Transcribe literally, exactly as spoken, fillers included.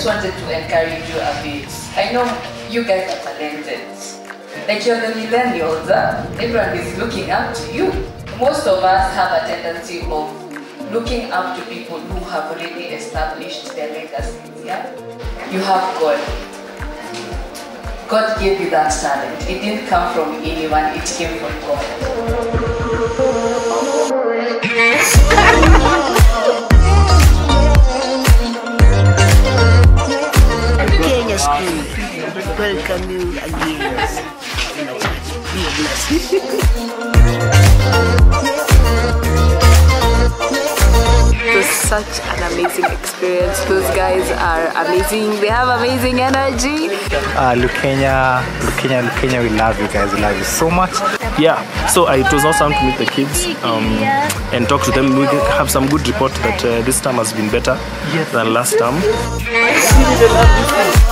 just wanted to encourage you a bit. I know you guys are talented. Like you're the millennials, huh? Everyone is looking up to you. Most of us have a tendency of looking up to people who have already established their legacies, yeah? You have God. God gave you that talent. It didn't come from anyone, it came from God. Lukenya Students, welcome you again. It was such an amazing experience. Those guys are amazing. They have amazing energy. Uh, Lukenya, Lukenya, Lukenya, we love you guys. We love you so much. Yeah, so uh, it was awesome to meet the kids um, and talk to them. We have some good report that uh, this time has been better yes. than last time.